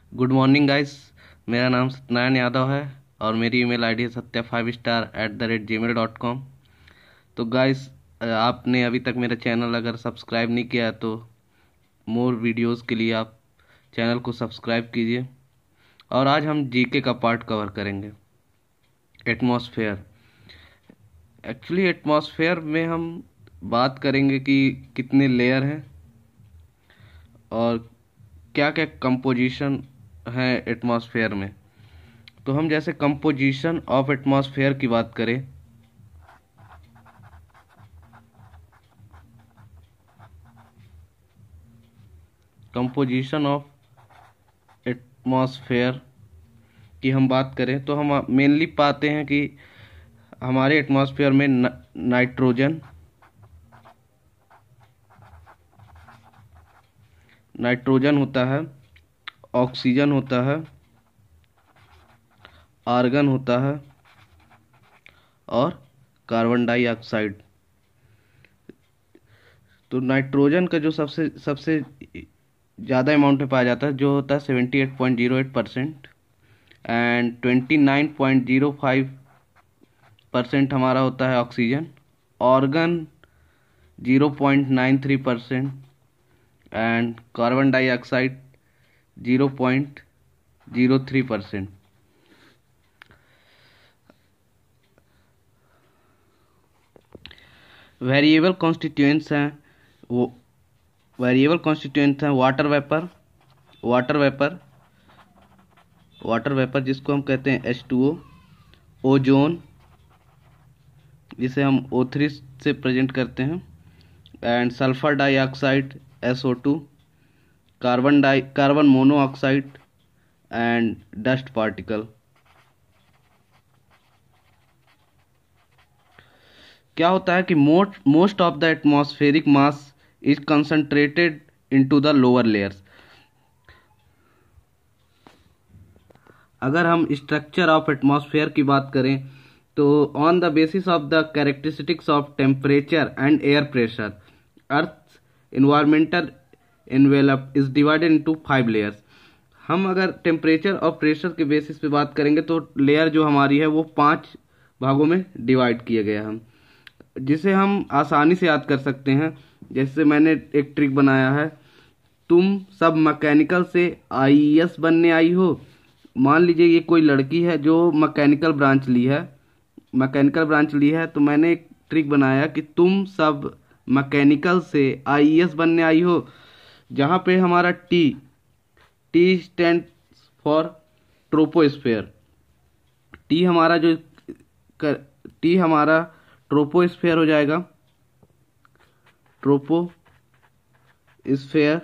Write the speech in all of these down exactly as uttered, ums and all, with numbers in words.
Good morning guys. मेरा नाम सत्यनारायण यादव है और मेरी ईमेल आईडी है Satya five star at the rate Gmail dot com. तो गाइस, आपने अभी तक मेरा चैनल अगर सब्सक्राइब नहीं किया है तो मोर वीडियोस के लिए आप चैनल को सब्सक्राइब कीजिए। और आज हम जीके का पार्ट कवर करेंगे, एटमॉस्फेयर। एक्चुअली एटमॉस्फेयर में हम बात करेंगे कि कितने लेयर हैं और क्या क्या कंपोजिशन है एटमॉस्फेयर में। तो हम जैसे कंपोजिशन ऑफ एटमॉस्फेयर की बात करें कंपोजिशन ऑफ एटमॉस्फेयर की हम बात करें तो हम मेनली पाते हैं कि हमारे एटमॉस्फेयर में नाइट्रोजन नाइट्रोजन होता है, ऑक्सीजन होता है, आर्गन होता है और कार्बन डाइऑक्साइड। तो नाइट्रोजन का जो सबसे सबसे ज़्यादा अमाउंट में पाया जाता है जो होता है seventy eight point zero eight percent and twenty nine point zero five percent हमारा होता है oxygen. Argon zero point nine three percent and carbon dioxide zero point zero three percent. Variable constituents हैं वो वेरिएबल कॉन्स्टिट्यूएंट्स हैं water vapour water vapour water vapour जिसको हम कहते हैं एच टू ओ, ओजोन जिसे हम ओ थ्री से प्रेजेंट करते हैं, and sulphur dioxide S O two, carbon di carbon monoxide and dust particle. क्या होता है कि most most of the atmospheric mass is concentrated into the lower layers. अगर हम स्ट्रक्चर ऑफ एटमॉस्फेयर की बात करें तो on the basis of the characteristics of temperature and air pressure earth environmental envelope is divided into five layers. हम अगर temperature और pressure के बेसिस पे बात करेंगे तो लेयर जो हमारी है वो पांच भागों में डिवाइड किया गया है, जिसे हम आसानी से याद कर सकते हैं। जैसे मैंने एक ट्रिक बनाया है, तुम सब मैकेनिकल से आई ई एस बनने आई हो। मान लीजिए ये कोई लड़की है जो मैकेनिकल ब्रांच ली है मैकेनिकल ब्रांच ली है तो मैंने एक ट्रिक बनाया कि तुम सब मैकेनिकल से आई ई एस बनने आई हो, जहाँ पे हमारा T T stand for troposphere. T हमारा जो कर, टी हमारा ट्रोपोस्फेयर हो जाएगा, ट्रोपोस्फेयर।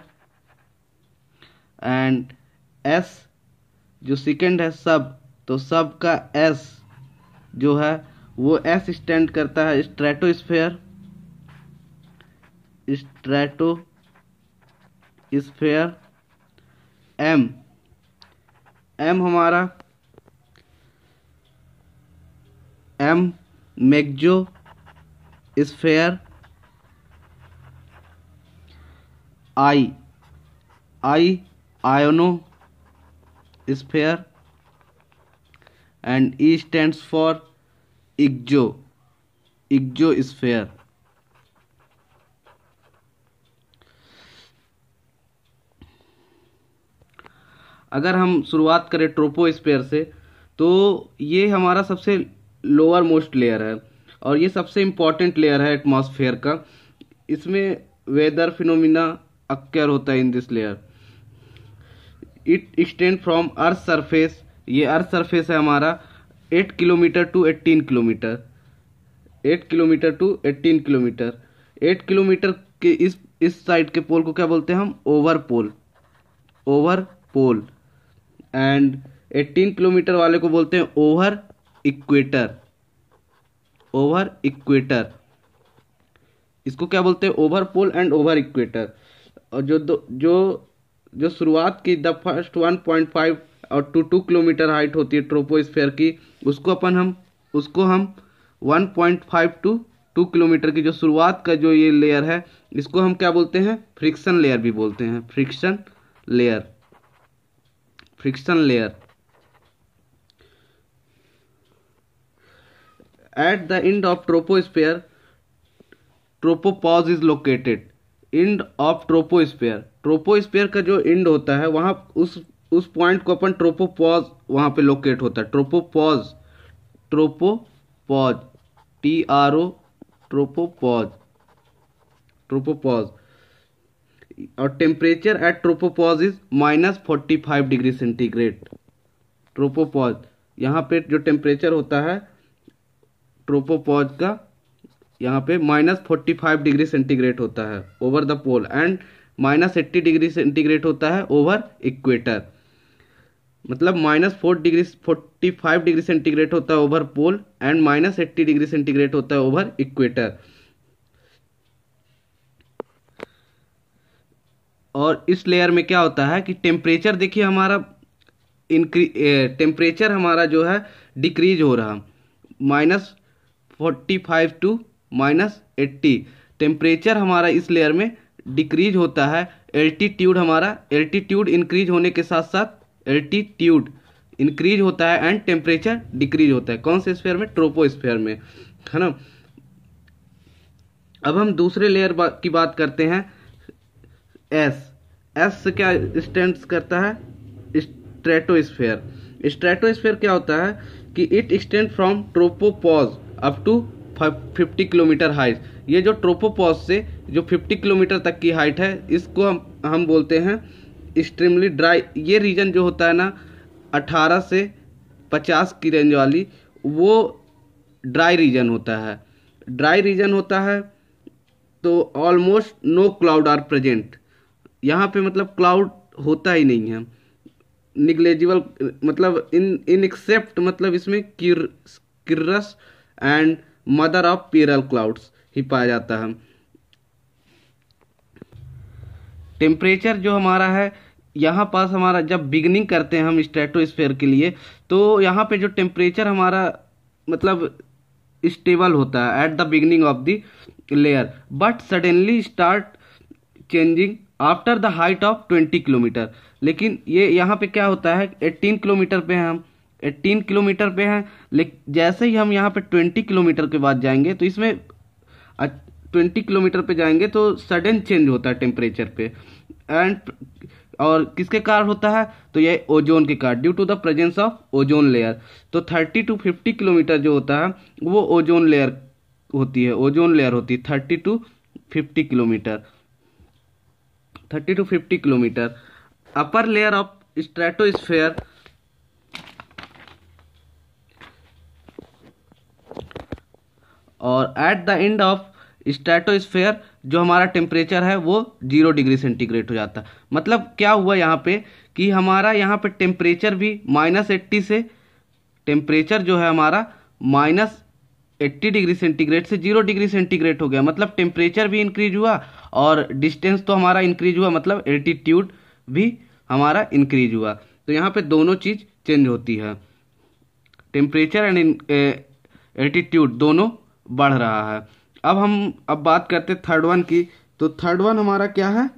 एंड एस जो सेकंड है सब, तो सब का एस जो है वो एस स्टैंड करता है स्ट्रेटोस्फेयर स्ट्रेटोस्फेयर। एम एम हमारा M mesosphere. I I ionosphere and E stands for exo exosphere. अगर हम शुरुआत करें ट्रोपोस्फेयर से तो ये हमारा सबसे लोअर मोस्ट लेयर है और ये सबसे इंपॉर्टेंट लेयर है एटमॉस्फेयर का। इसमें वेदर फिनोमिना अक्कर होता है in this layer. It extend from earth surface, ये अर्थ सरफेस है हमारा eight kilometre to eighteen kilometre eight kilometre to eighteen kilometre. Eight kilometre के इस इस साइड के पोल को क्या बोलते हैं हम? Over pole over pole. And eighteen kilometre वाले को बोलते हैं ओवर इक्वेटर ओवर इक्वेटर। इसको क्या बोलते हैं? Over pole and over equator. और जो दो जो जो शुरुआत की the first one point five और टू टू किलोमीटर हाइट होती है ट्रोपोस्फेयर की, उसको अपन हम उसको हम one point five two two kilometre की जो शुरुआत का जो ये लेयर है इसको हम क्या बोलते हैं? फ्रिक्शन लेयर भी बोलते हैं, friction layer. Friction layer. At the end of troposphere, tropopause is located. End of troposphere. Troposphere का जो एंड होता है वहां उस उस पॉइंट को अपन ट्रोपोपॉज वहां पे लोकेट होता है. Tropopause tropopause T R O tropopause tropopause और temperature at tropopause is minus forty five degree centigrade. Tropopause यहाँ पे जो टेम्परेचर होता है ट्रोपोपॉज का यहाँ पे minus forty five degree centigrade होता है over the pole and minus eighty degree centigrade होता है ओवर इक्वेटर. मतलब minus four degree forty five degree centigrade होता है over pole and minus eighty degree centigrade होता है ओवर इक्वेटर. और इस लेयर में क्या होता है कि टेम्परेचर देखिए हमारा इंक्रीज टेम्परेचर हमारा जो है डिक्रीज हो रहा minus forty five to minus eighty. Temperature हमारा इस लेयर में डिक्रीज होता है. एल्टीट्यूड हमारा एल्टीट्यूड इंक्रीज होने के साथ साथ एल्टीट्यूड इंक्रीज होता है एंड टेम्परेचर डिक्रीज होता है. कौन से स्फीयर में? ट्रोपोस्फीयर में, है ना. अब हम दूसरे लेयर बा, की बात करते हैं. एस एस से क्या स्टैंड करता है? स्ट्रेटोस्फीयर. स्ट्रेटोस्फीयर क्या होता है कि it extend from tropopause up to fifty kilometer height. ये जो ट्रोपोपॉज से जो फिफ्टी किलोमीटर तक की हाइट है इसको हम हम बोलते हैं एक्सट्रीमली ड्राई. ये रीजन जो होता है ना अठारह से पचास की रेंज वाली, वो ड्राई रीजन होता है. ड्राई रीजन होता है तो almost no cloud are present. यहाँ पे मतलब क्लाउड होता ही नहीं है. निग्लेजिबल मतलब इन इन एक्सेप्ट मतलब इसमें किर cirrus and mother of pearl clouds ही पाया जाता है. टेम्परेचर जो हमारा है यहाँ पास हमारा जब बिगनिंग करते हैं हम स्ट्रेटोस्फीयर के लिए तो यहाँ पे जो टेम्परेचर हमारा मतलब स्टेबल होता है at the beginning of the layer but suddenly start changing after the height of twenty kilometer. लेकिन ये यहाँ पे क्या होता है एटीन किलोमीटर पे हैं हम एटीन किलोमीटर पे हैं लेकिन जैसे ही हम यहाँ पे ट्वेंटी किलोमीटर के बाद जाएंगे तो इसमें ट्वेंटी किलोमीटर पे जाएंगे तो सडन चेंज होता है टेम्परेचर पे. एंड और किसके कारण होता है? तो ये ओजोन के कारण, due to the presence of ozone layer. तो थर्टी टू फिफ्टी किलोमीटर जो होता है वो ओजोन लेयर होती है ओजोन लेयर होती है thirty to fifty kilometer thirty to fifty kilometer. Upper layer of stratosphere और at the end of stratosphere जो हमारा टेम्परेचर है वो जीरो डिग्री सेंटीग्रेड हो जाता है. मतलब क्या हुआ यहाँ पे कि हमारा यहाँ पे टेम्परेचर भी माइनस एट्टी से टेम्परेचर जो है हमारा माइनस एट्टी डिग्री सेंटीग्रेड से जीरो डिग्री सेंटीग्रेड हो गया. मतलब टेम्परेचर भी इंक्रीज हुआ और डिस्टेंस तो हमारा इंक्रीज हुआ मतलब एल्टीट्यूड भी हमारा इंक्रीज हुआ. तो यहाँ पे दोनों चीज चेंज होती है. टेम्परेचर एंड एल्टीट्यूड दोनों बढ़ रहा है. अब हम अब बात करते हैं थर्ड वन की. तो थर्ड वन हमारा क्या है?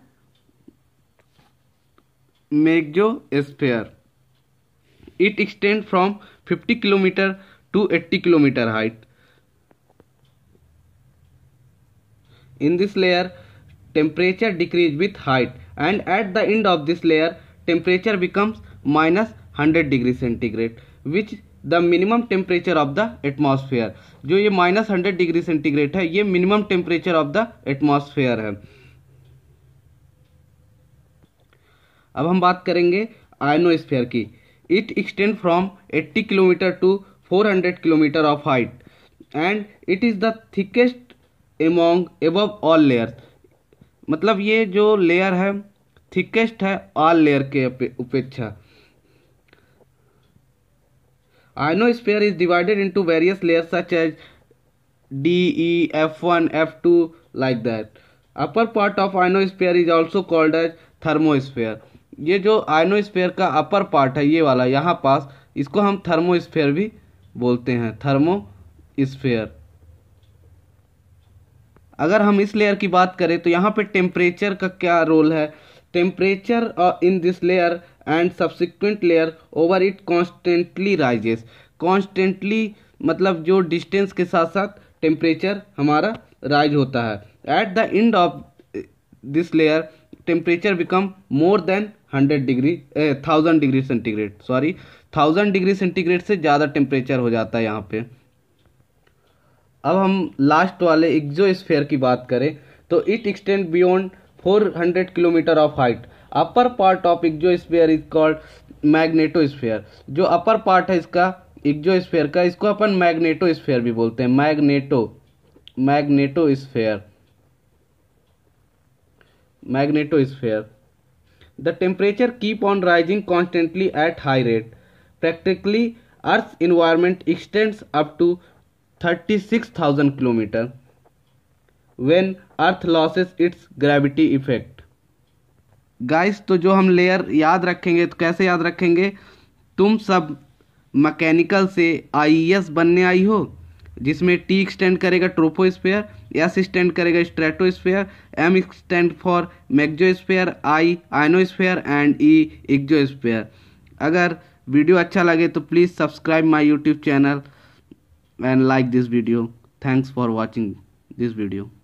Mesosphere. It extend from fifty kilometer to eighty kilometer height. In this layer, temperature decrease with height, and at the end of this layer, temperature becomes minus one hundred degree centigrade, which the minimum temperature of the atmosphere. जो ये minus one hundred degree centigrade है ये minimum temperature of the atmosphere है. अब हम बात करेंगे ionosphere की. It extend from eighty kilometer to four hundred kilometer of height, and it is the thickest among above all layers. मतलब ये जो लेयर है थिकेस्ट है ऑल लेयर के अपेक्षा. Ionosphere is divided into various layers such as D E F one F two like that. Upper part of ionosphere is also called as thermosphere. ये जो ionosphere का अपर पार्ट है ये वाला यहाँ पास इसको हम थर्मोस्फीयर भी बोलते हैं. थर्मोस्फीयर. अगर हम इस लेयर की बात करें तो यहाँ पे टेम्परेचर का क्या रोल है? Temperature in this layer and subsequent layer over it constantly rises. Constantly मतलब जो distance के साथ साथ temperature हमारा rise होता है. At the end of this layer temperature become more than hundred degree thousand degree centigrade sorry thousand degree centigrade से ज़्यादा टेम्परेचर हो जाता है यहाँ पे. अब हम लास्ट वाले एक्सोस्फीयर की बात करें तो it extend beyond four hundred kilometer of height. Upper part of exosphere is called magnetosphere. जो अपर पार्ट है इसका एक्सोस्फीयर का, इसको अपन मैग्नेटोस्फीयर भी बोलते हैं. Magneto magnetosphere magnetosphere. The temperature keep on rising constantly at high rate. Practically, Earth's environment extends up to thirty-six thousand kilometers when Earth loses its gravity effect. Guys, तो जो हम लेयर याद रखेंगे तो कैसे याद रखेंगे? तुम सब मैकेनिकल से आईईएस बनने आई हो, जिसमें टी एक्सटेंड करेगा ट्रोपोस्फीयर, एस एक्सटेंड करेगा stratosphere, M extend for magnetosphere, I ionosphere and E exosphere. अगर वीडियो अच्छा लगे तो please subscribe my YouTube channel and like this video. Thanks for watching this video.